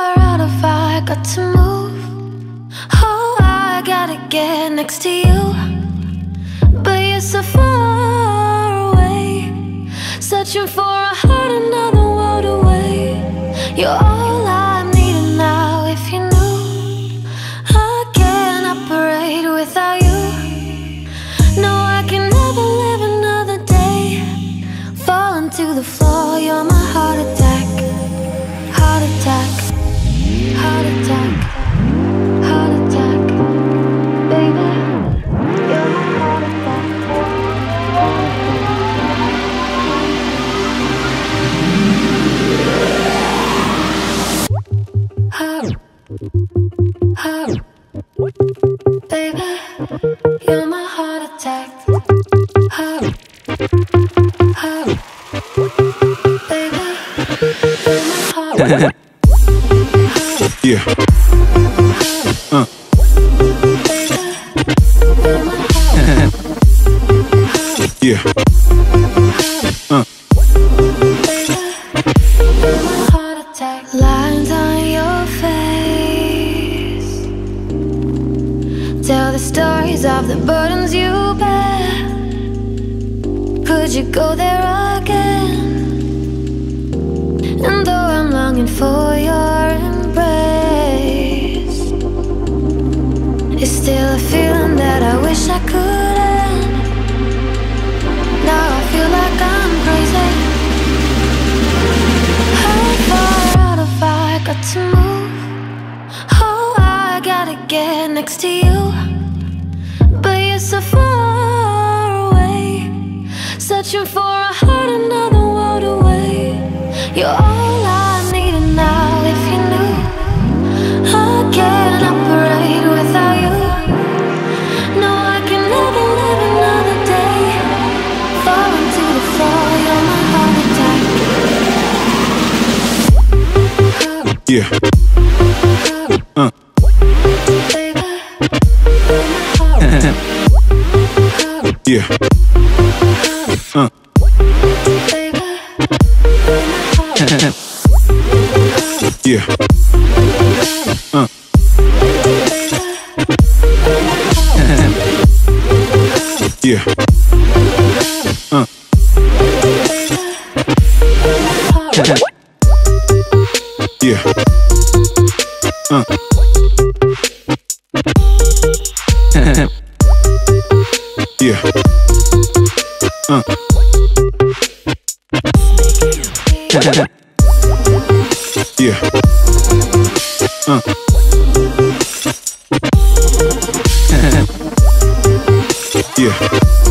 far out if I got to move? Oh, I gotta get next to you, but you're so far away, searching for a heart another world away. You're all I'm needing now. If you knew I can't operate without you. No, I can never live another day. Falling to the floor, you're my heart attack. Heart attack. Heart attack. Heart attack. Baby, you're my heart attack. Heart. Heart. Baby, you're my heart attack. Heart. Heart. Baby, you're my heart attack. Yeah. Yeah. Lines on your face tell the stories of the burdens you bear. Could you go there again? And though I'm longing for your embrace, it's still a feeling that I wish I could end. Now I feel like I'm crazy. How far out if I got to move? Oh, I gotta get next to you, but you're so far away, searching for a heart another world away. You're all I'm needing now. If you knew I can't operate without you. No, I can never live another day. Falling to the floor, you're my heart attack. Yeah. Baby, you're my heart attack. Yeah. Baby, you're my heart attack. Yeah. Yeah. Yeah. Yeah. Yeah. Yeah.